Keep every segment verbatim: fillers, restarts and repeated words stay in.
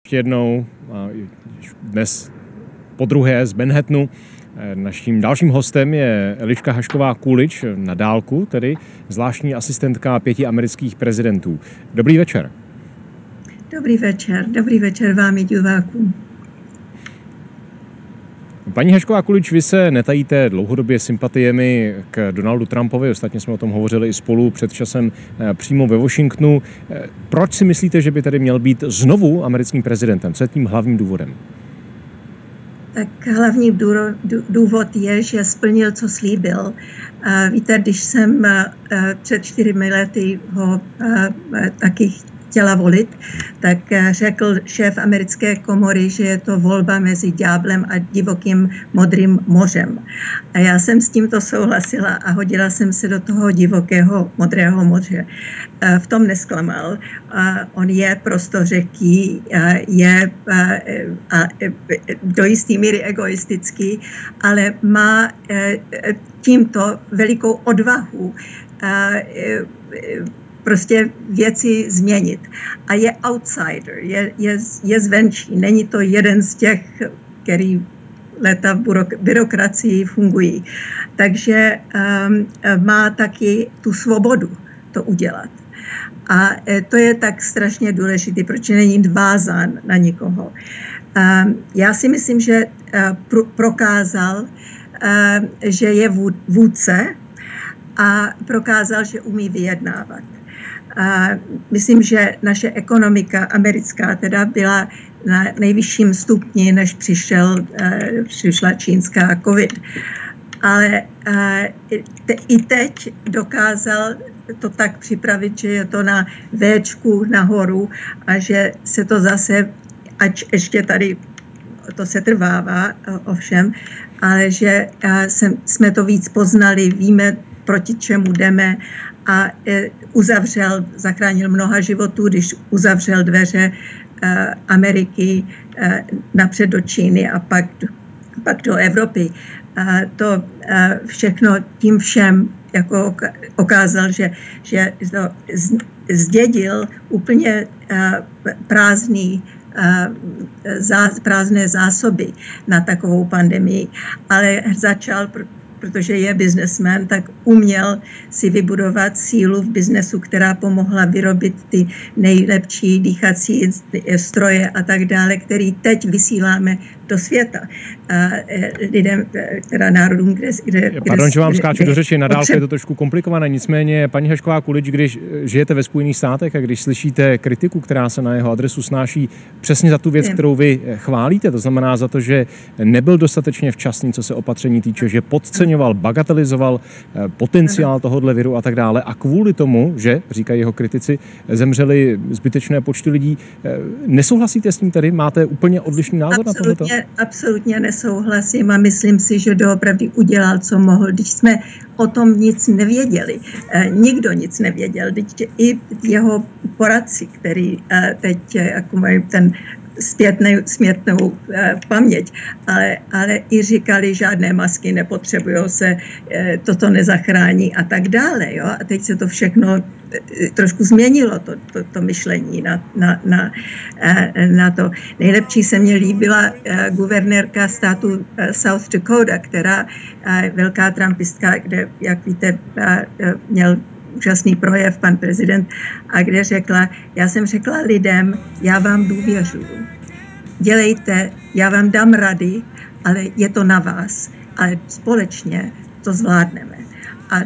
ještě jednou, dnes podruhé z Manhattanu. Naším dalším hostem je Eliška Hašková-Kulič, na dálku, tedy zvláštní asistentka pěti amerických prezidentů. Dobrý večer. Dobrý večer, dobrý večer vám i divákům. Paní Hašková-Kulič, vy se netajíte dlouhodobě sympatiemi k Donaldu Trumpovi, ostatně jsme o tom hovořili i spolu před časem přímo ve Washingtonu. Proč si myslíte, že by tedy měl být znovu americkým prezidentem? Co je tím hlavním důvodem? Tak hlavní důvod je, že splnil, co slíbil. Víte, když jsem před čtyřmi lety ho taky chtěla volit, tak řekl šéf americké komory, že je to volba mezi ďáblem a divokým modrým mořem. A já jsem s tímto souhlasila a hodila jsem se do toho divokého modrého moře. V tom nesklamal. On je prostořeký, je do jisté míry egoistický, ale má tímto velikou odvahu prostě věci změnit. A je outsider, je, je, je zvenčí. Není to jeden z těch, který léta v byrokracii fungují. Takže um, má taky tu svobodu to udělat. A to je tak strašně důležité, protože není vázán na nikoho. Um, já si myslím, že uh, pro, prokázal, uh, že je vůdce a prokázal, že umí vyjednávat. A myslím, že naše ekonomika americká teda byla na nejvyšším stupni, než přišel, přišla čínská covid. Ale te, i teď dokázal to tak připravit, že je to na véčku nahoru a že se to zase, ač ještě tady to se trvává ovšem, ale že jsme to víc poznali, víme, proti čemu jdeme, a uzavřel, zachránil mnoha životů, když uzavřel dveře Ameriky napřed do Číny a pak, pak do Evropy. To všechno tím všem jako okázal, že, že to zdědil úplně prázdný prázdné zásoby na takovou pandemii, ale začal, protože je biznesmen, tak uměl si vybudovat sílu v biznesu, která pomohla vyrobit ty nejlepší dýchací stroje a tak dále, který teď vysíláme do světa. A lidem, teda národům, kde... kde Pardon, že vám skáču do řeči, na dálku je to trošku komplikované, nicméně paní Hašková-Kulič, když žijete ve Spojených státech a když slyšíte kritiku, která se na jeho adresu snáší přesně za tu věc, kterou vy chválíte, to znamená za to, že nebyl dostatečně včasný, co se opatření týče, že podceňoval, bagatelizoval potenciál tohohle viru a tak dále a kvůli tomu, že, říkají jeho kritici, zemřeli zbytečné počty lidí. Nesouhlasíte s tím tedy? Máte úplně odlišný názor na tohleto? Absolutně nesouhlasím a myslím si, že doopravdy udělal, co mohl, když jsme o tom nic nevěděli. Nikdo nic nevěděl. I jeho poradci, který teď jako mají ten Zpětnou, smětnou eh, paměť, ale, ale i říkali, žádné masky nepotřebují se, eh, toto nezachrání a tak dále. Jo? A teď se to všechno eh, trošku změnilo, to, to, to myšlení na, na, na, eh, na to. Nejlepší se mně líbila eh, guvernérka státu eh, South Dakota, která eh, velká trumpistka, kde, jak víte, eh, měl úžasný projev pan prezident, a kde řekla, já jsem řekla lidem, já vám důvěřuju. Dělejte, já vám dám rady, ale je to na vás. Ale společně to zvládneme. A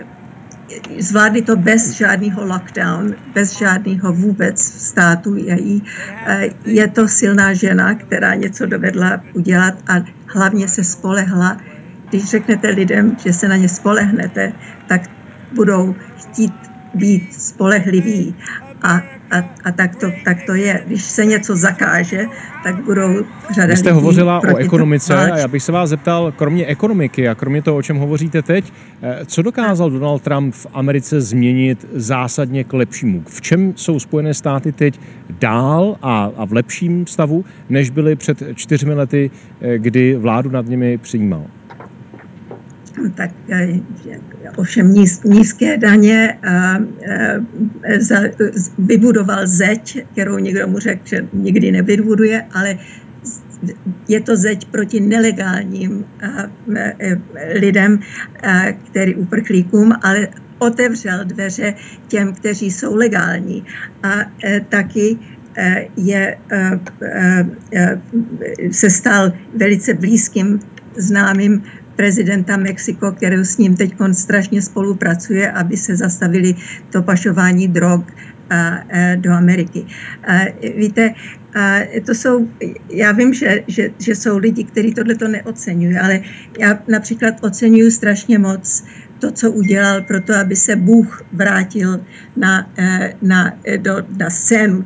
zvládli to bez žádného lockdown, bez žádného vůbec státu její. Je to silná žena, která něco dovedla udělat a hlavně se spolehla. Když řeknete lidem, že se na ně spolehnete, tak budou chtít být spolehliví. A, a, a tak, to, tak to je. Když se něco zakáže, tak budou řada lidí. Vy jste hovořila o ekonomice a já bych se vás zeptal, kromě ekonomiky a kromě toho, o čem hovoříte teď, co dokázal Donald Trump v Americe změnit zásadně k lepšímu? V čem jsou Spojené státy teď dál a, a v lepším stavu, než byly před čtyřmi lety, kdy vládu nad nimi přijímal? tak ovšem níz, nízké daně, a, za, vybudoval zeď, kterou někdo mu řekl, že nikdy nevybuduje, ale je to zeď proti nelegálním a, a, lidem, a, který uprchlíkům, ale otevřel dveře těm, kteří jsou legální. A, a taky je, a, a, se stal velice blízkým známým prezidenta Mexiko, který s ním teď strašně spolupracuje, aby se zastavili to pašování drog a, a, do Ameriky. A, víte, a to jsou, já vím, že, že, že jsou lidi, kteří tohleto neoceňují, ale já například oceňuji strašně moc to, co udělal pro to, aby se Bůh vrátil na, na, do, na scénu,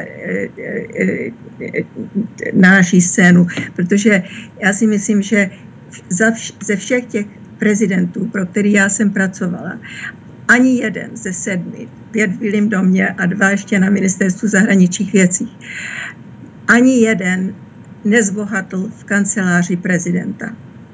na naší scénu, protože já si myslím, že za vš- ze všech těch prezidentů, pro který já jsem pracovala, ani jeden ze sedmi, pět v Bílém domě a dva ještě na ministerstvu zahraničních věcí, ani jeden nezbohatl v kanceláři prezidenta.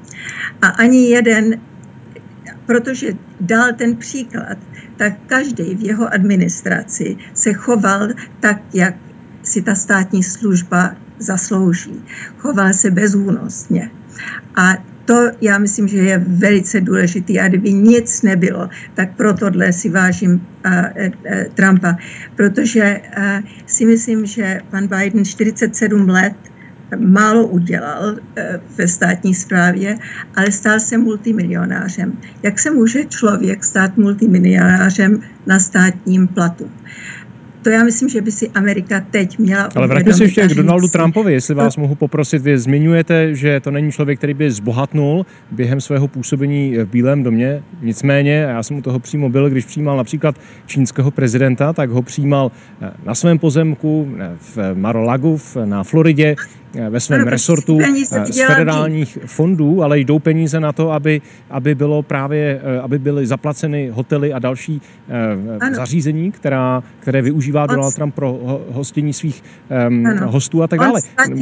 A ani jeden, protože dal ten příklad, tak každý v jeho administraci se choval tak, jak si ta státní služba zaslouží. Choval se bezúhonně. A to já myslím, že je velice důležitý. A kdyby nic nebylo, tak pro tohle si vážím uh, uh, Trumpa. Protože uh, si myslím, že pan Biden čtyřicet sedm let málo udělal uh, ve státní správě, ale stal se multimilionářem. Jak se může člověk stát multimilionářem na státním platu? To já myslím, že by si Amerika teď měla Ale vraťme se ještě k Donaldu Trumpovi, jestli vás to... mohu poprosit. Vy zmiňujete, že to není člověk, který by zbohatnul během svého působení v Bílém domě. Nicméně, já jsem u toho přímo byl, když přijímal například čínského prezidenta, tak ho přijímal na svém pozemku v Mar-a-Lagu na Floridě, ve svém ano, resortu z federálních fondů, ale jdou peníze na to, aby, aby bylo právě, aby byly zaplaceny hotely a další ano. zařízení, která, které využívá On Donald Trump pro hostění svých um, hostů a tak dále.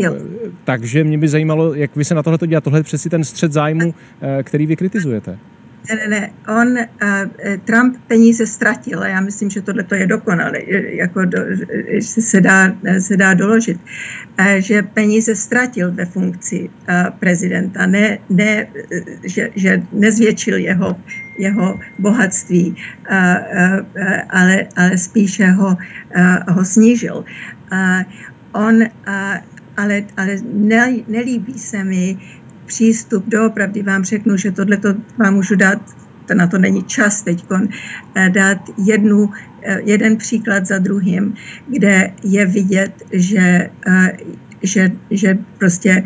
Takže mě by zajímalo, jak vy se na tohle to děláte. Tohle je přesně ten střet zájmu, který vy kritizujete. Ne, ne, ne. On, uh, Trump peníze ztratil a já myslím, že tohle je dokonalé, jako do, se, dá, se dá doložit, uh, že peníze ztratil ve funkci uh, prezidenta, ne, ne, že, že nezvětšil jeho, jeho bohatství, uh, uh, ale, ale spíše ho, uh, ho snížil. Uh, on, uh, ale, ale ne, nelíbí se mi přístup, doopravdy vám řeknu, že tohleto vám můžu dát, to na to není čas teď, dát jednu, jeden příklad za druhým, kde je vidět, že, že, že prostě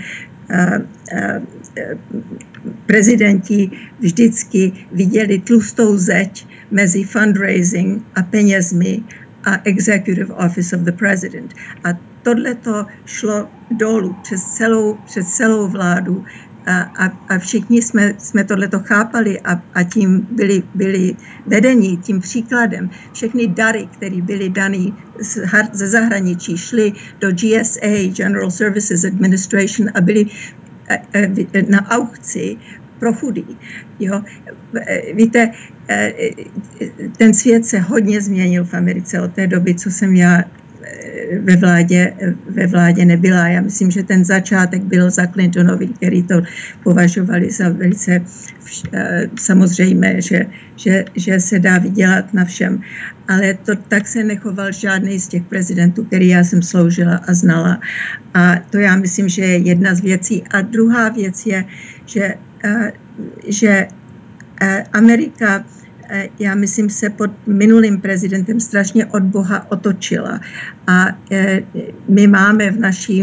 prezidenti vždycky viděli tlustou zeď mezi fundraising a penězmi a Executive Office of the President. A tohleto šlo dolů přes celou, přes celou vládu. A, a, a všichni jsme, jsme tohleto chápali a, a tím byli, byli vedeni tím příkladem. Všechny dary, které byly dané ze zahraničí, šly do G S A, General Services Administration, a byly na aukci pro chudý. Jo? Víte, ten svět se hodně změnil v Americe od té doby, co jsem já ve vládě, ve vládě nebyla. Já myslím, že ten začátek byl za Clintonovi, který to považovali za velice samozřejmé, že, že, že se dá vydělat na všem. Ale to tak se nechoval žádný z těch prezidentů, který já jsem sloužila a znala. A to já myslím, že je jedna z věcí. A druhá věc je, že, že Amerika, já myslím, se pod minulým prezidentem strašně od Boha otočila. A my máme v naší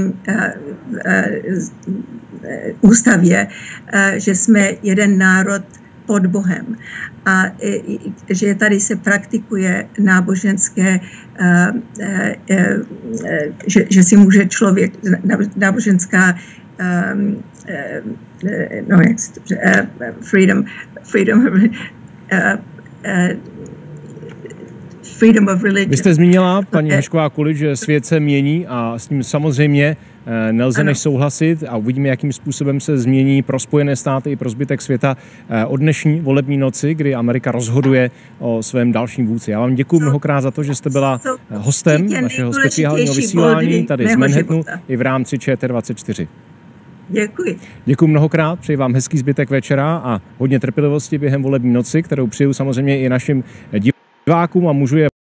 ústavě, že jsme jeden národ pod Bohem. A že tady se praktikuje náboženské, že, že si může člověk, náboženská no, freedom, freedom Uh, uh, freedom of religion. Vy jste zmínila, paní Hašková Kulič, že svět se mění a s tím samozřejmě nelze ano. než souhlasit a uvidíme, jakým způsobem se změní pro Spojené státy i pro zbytek světa od dnešní volební noci, kdy Amerika rozhoduje o svém dalším vůdci. Já vám děkuji mnohokrát za to, že jste byla hostem našeho speciálního vysílání tady z Manhattanu i v rámci Č T dvacet čtyři. Děkuji. Děkuji mnohokrát, přeji vám hezký zbytek večera a hodně trpělivosti během volební noci, kterou přeju samozřejmě i našim divákům a můžu je